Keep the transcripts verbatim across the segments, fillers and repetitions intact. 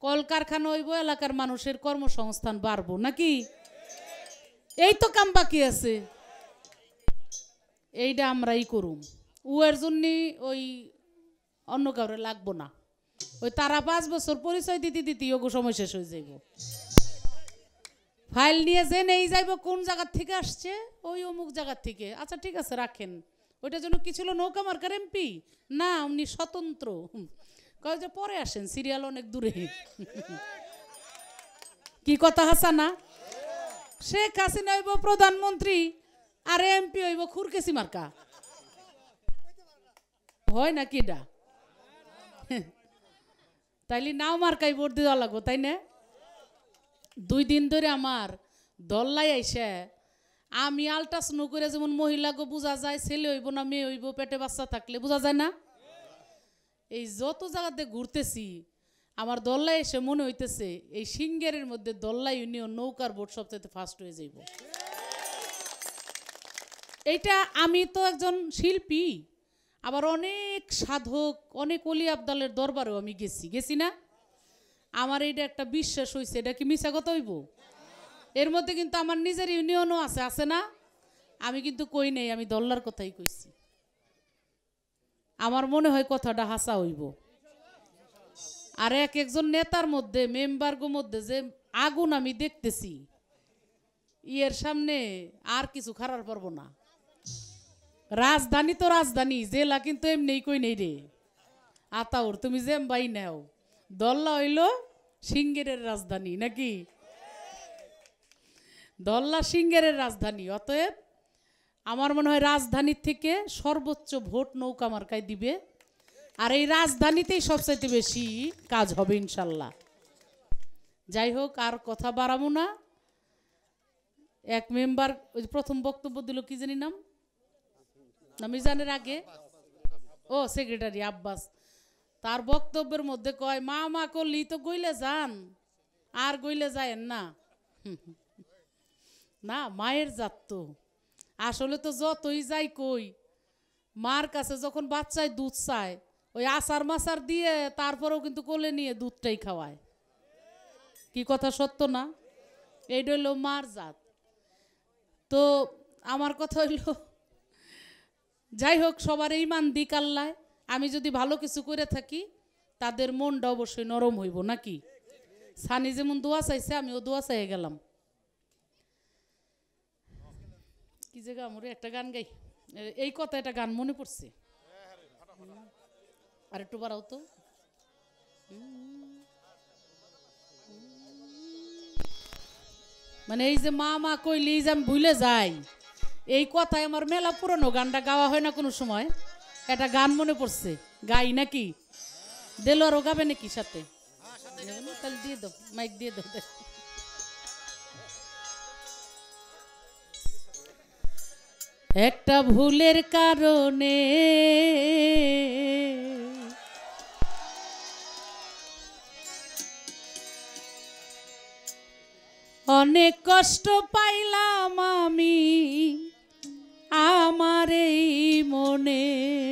কলকারখানা হইব, এলাকার মানুষের কর্মসংস্থান বাড়বো নাকি? এই তো কাম বাকি আছে, এইটা আমরাই করুম। উয়ের জন্য ওই অন্য কাউরে লাগবো না, ওই তারা পাঁচ বছর পরিচয় দিতে দিতে ওগো সময় শেষ হয়ে যাইব। ফাইল নিয়ে যে নেই যাইব কোন জায়গার থেকে আসছে, ওই অমুক জায়গার থেকে, আচ্ছা ঠিক আছে রাখেন। ওইটার জন্য কি ছিল নৌকা মার্কার এমপি না, উনি স্বতন্ত্র। কয় যে পরে আসেন, সিরিয়াল অনেক দূরে। কি কথা হাসা না? শেখ হাসিনা হইব প্রধানমন্ত্রী আর এমপি হইব খুরকেসি মার্কা, হয় নাকি এটা? তাইলে নাও মার্কাই ভোট দেওয়া লাগবো, তাই না? দুই দিন ধরে আমার দল্লাই আইসে, আমি আলট্রাসাউন্ড করে যেমন মহিলাকে বোঝা যায় ছেলে হইব না মেয়ে হইব, পেটে বাচ্চা থাকলে বোঝা যায় না, এই যত জায়গাতে ঘুরতেছি আমার দল্লাই এসে মনে হইতেছে এই সিঙ্গেরের মধ্যে দল্লাই ইউনিয়ন নৌকার ভোট সবচেয়ে ফার্স্ট হয়ে যাইব। এইটা আমি তো একজন শিল্পী, আবার অনেক সাধক, অনেক অলি আবদালের দরবারেও আমি গেছি গেছি না, আমার এইটা একটা বিশ্বাস হয়েছে। এটা কি মিছা কথা হইব? এর মধ্যে কিন্তু আমার নিজের ইউনিয়নও আছে, আছে না? আমি কিন্তু কই নেই, আমি দল্লার কথাই কইছি। আমার মনে হয় কথাটা হাসা হইব। আর এক একজন নেতার মধ্যে মেম্বারগো মধ্যে যে আগুন আমি দেখতেছি, ইয়ের সামনে আর কিছু খারাপ পারবো না। রাজধানী তো রাজধানী, জেলা কিন্তু এমনি কই নেই রে। আতাউর তুমি জেম্বাই নেও, দল্লা হইল সিঙ্গেরের রাজধানী নাকি? দল্লা সিঙ্গেরের রাজধানী। অতএব আমার মনে হয় রাজধানীর থেকে সর্বোচ্চ ভোট নৌকা মার্কায় দিবে, আর এই রাজধানীতেই সবচাইতে বেশি কাজ হবে ইনশাল্লাহ। যাই হোক, আর কথা বাড়াবো না। এক মেম্বার ওই প্রথম বক্তব্য দিল, কি জানি নাম, মিজানের আগে, ও সেক্রেটারি আব্বাস, তার বক্তব্যের মধ্যে কয় মা মা করলি তো গইলে যান, আর গইলে যায়েন না। না, মায়ের জাত তো আসলে তো যতই যাই কই, মার কাছে যখন বাচ্চায় দুধ চায় ওই আচার মাচার দিয়ে তারপরেও কিন্তু কোলে নিয়ে দুধটাই খাওয়ায়। কি কথা সত্য না? এইটা হইল মার জাত। তো আমার কথা হইল, যাই হোক, সবার ইমান দিক আল্লাহ। আমি যদি ভালো কিছু করে থাকি তাদের মনটা অবশ্যই নরম হইব নাকি? সানি যেমন দোয়া চাইছে, আমিও দোয়া চাইয়ে গেলাম। কি যে গান, একটা গান গাই, এই কথা, একটা গান মনে পড়ছে, আর একটু বাড়াও তো। মানে এই যে মা মা কইলি যে আমি ভুলে যাই, এই কথায় আমার মেলা পুরনো গানটা গাওয়া হয় না কোনো সময়। একটা গান মনে পড়ছে, গাই নাকি? দেলো আরো গাবে নাকি সাথে? তাহলে দিয়ে দাও, মাইক দিয়ে দাও। একটা ভুলের কারণে অনেক কষ্ট পাইলাম আমি আমার এই মনে,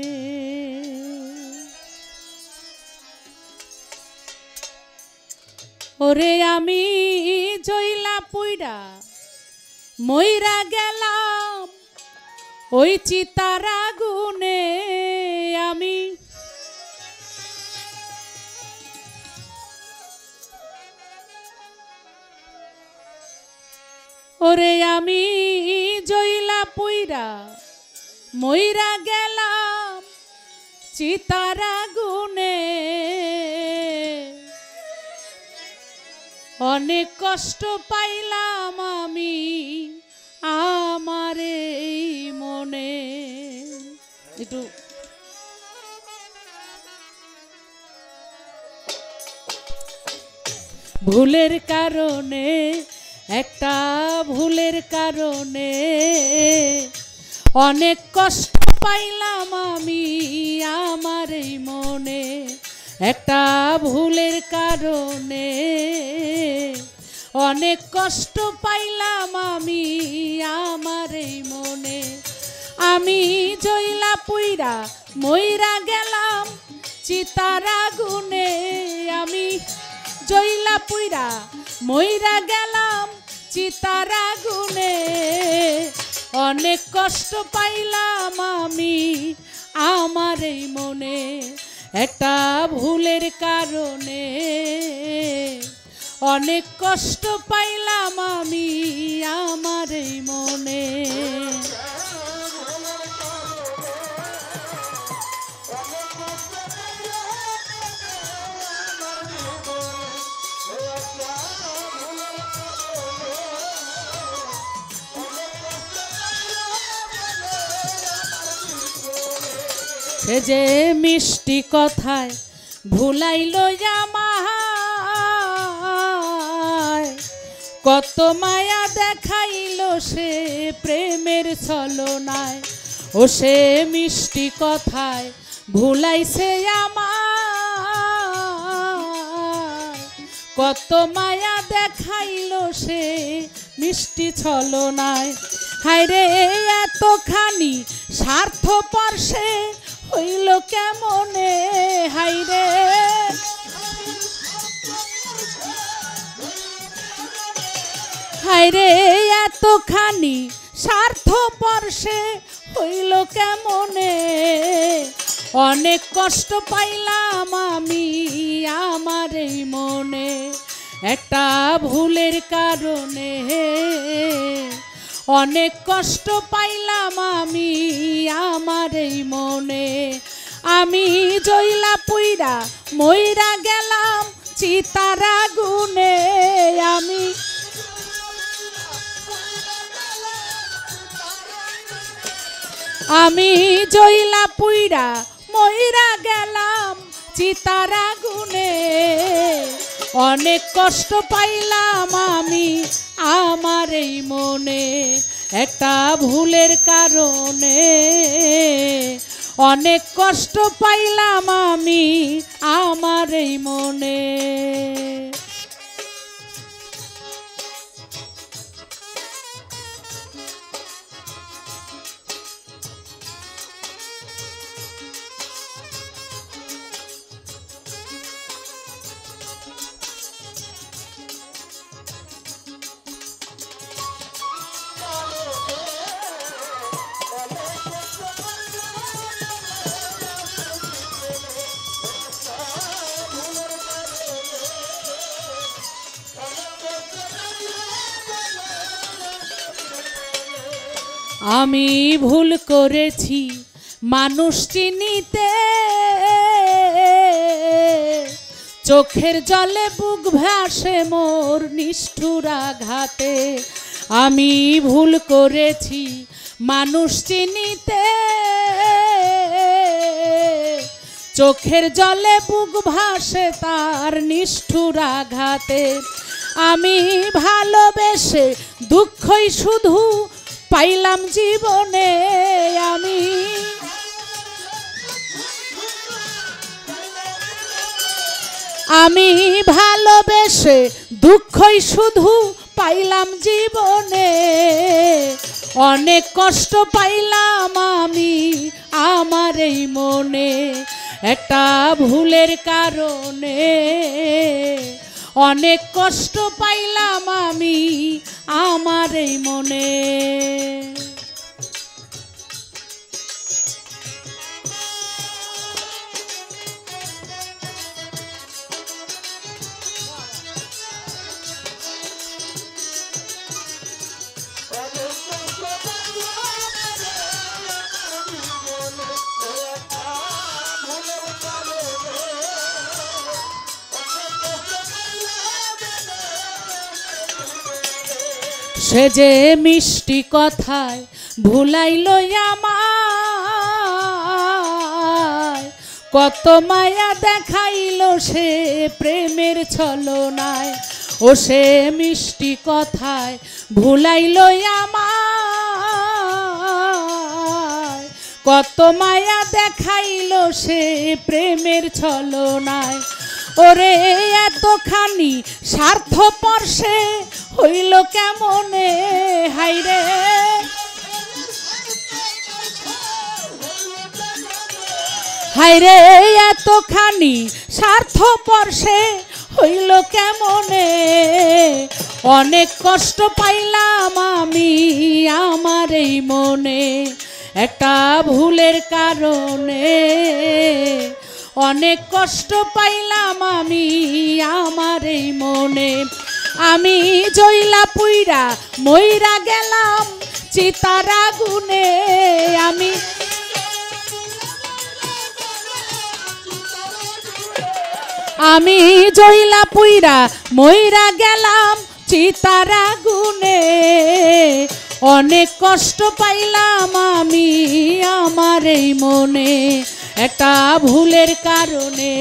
ওরে আমি জইলা পুইরা মইরা গেলাম ওই চিতার আগুনে। আমি ওরে আমি জইলা পুইরা মইরা গেলাম চিতার আগুনে, অনেক কষ্ট পাইলাম আমি আমার এই মনে। একটু ভুলের কারণে, একটা ভুলের কারণে অনেক কষ্ট পাইলাম আমি আমার এই মনে, একটা ভুলের কারণে অনেক কষ্ট পাইলাম আমি আমার এই মনে। আমি জইলা পুইরা মইরা গেলাম চিতার আগুনে, আমি জইলা পুইরা মইরা গেলাম চিতার আগুনে, অনেক কষ্ট পাইলাম আমি আমার এই মনে, একটা ভুলের কারণে অনেক কষ্ট পাইলাম আমি আমার এই মনে। সে যে মিষ্টি কথায় ভুলাইল আমায়, কত মায়া দেখাইল সে প্রেমের ছলনায়। ও সে মিষ্টি কথায় ভুলাইছে আমায়, কত মায়া দেখাইল সে মিষ্টি ছলনায়। হায়রে এতখানি স্বার্থপর সে হইল কেমনে, হায়রে হায়রে এতখানি স্বার্থপর সে হইল কেমনে, অনেক কষ্ট পাইলাম আমি আমার এই মনে, একটা ভুলের কারণে অনেক কষ্ট পাইলাম আমি আমার এই মনে। আমি জইলা পুইরা মইরা গেলাম চিতার আগুনে, আমি আমি জইলা পুইরা মইরা গেলাম চিতার আগুনে, অনেক কষ্ট পাইলাম আমি আমার এই মনে, একটা ভুলের কারণে অনেক কষ্ট পাইলাম আমি আমার এই মনে। আমি ভুল করেছি মানুষ চিনিতে, চোখের জলে বুক ভাসে মোর নিষ্ঠুর আঘাতে। আমি ভুল করেছি মানুষ চিনিতে, চোখের জলে বুক ভাসে তার নিষ্ঠুর আঘাতে। আমি ভালোবেসে দুঃখই শুধু পাইলাম জীবনে, আমি আমি ভালোবেসে দুঃখই শুধু পাইলাম জীবনে, অনেক কষ্ট পাইলাম আমি আমার এই মনে, একটা ভুলের কারণে অনেক কষ্ট পাইলাম আমি আমার এই মনে। সে যে মিষ্টি কথায় ভুলাইল আমায়, কত মায়া দেখাইল সে প্রেমের ছলনায়। ও সে মিষ্টি কথায় ভুলাইল আমায়, কত মায়া দেখাইল সে প্রেমের ছলনায়। ওরে এতখানি স্বার্থপর সে হইল কেমনে, হায়রে হায়রে এতখানি স্বার্থপর সে হইল কেমনে। মনে অনেক কষ্ট পাইলাম আমি আমার এই মনে একটা ভুলের কারণে অনেক কষ্ট পাইলাম আমি আমার এই মনে আমি জইলা পুইরা মইরা গেলাম চিতার আগুনে আমি আমি জইলা পুইরা মইরা গেলাম চিতার আগুনে অনেক কষ্ট পাইলাম আমি আমার এই মনে একটা ভুলের কারণে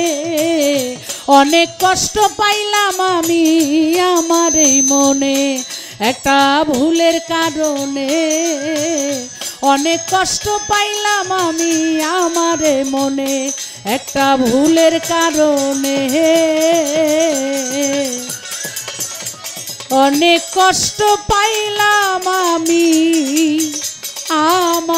অনেক কষ্ট পাইলাম আমি আমার এই মনে একটা ভুলের কারণে অনেক কষ্ট পাইলাম আমি আমার এই মনে একটা ভুলের কারণে অনেক কষ্ট পাইলাম আমি